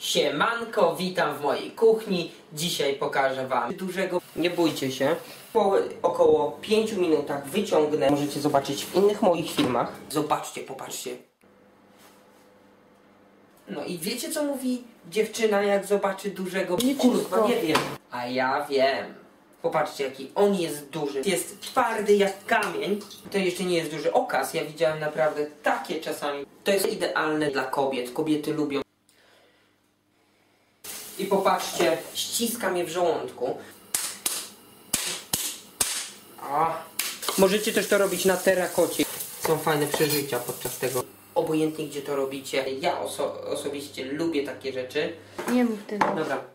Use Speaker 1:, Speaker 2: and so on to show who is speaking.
Speaker 1: Siemanko, witam w mojej kuchni. Dzisiaj pokażę wam dużego... Nie bójcie się. Po około 5 minutach wyciągnę. Możecie zobaczyć w innych moich filmach. Zobaczcie, popatrzcie. No i wiecie co mówi dziewczyna jak zobaczy dużego... Kurwa, nie wiem. A ja wiem. Popatrzcie jaki on jest duży. Jest twardy jak kamień. To jeszcze nie jest duży okaz. Ja widziałem naprawdę takie czasami. To jest idealne dla kobiet. Kobiety lubią. I popatrzcie, ściska mnie w żołądku. Możecie też to robić na terakocie. Są fajne przeżycia podczas tego. Obojętnie gdzie to robicie. Ja osobiście lubię takie rzeczy.
Speaker 2: Nie mów tego.
Speaker 1: Dobra.